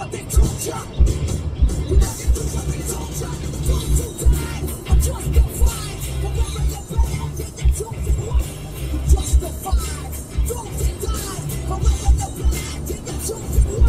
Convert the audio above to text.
what they told ya. You never do what they told ya. Don't you die, I'm justified. Remember your bad, did the chosen one. You justified. Don't you die, remember the bad, did the chosen one.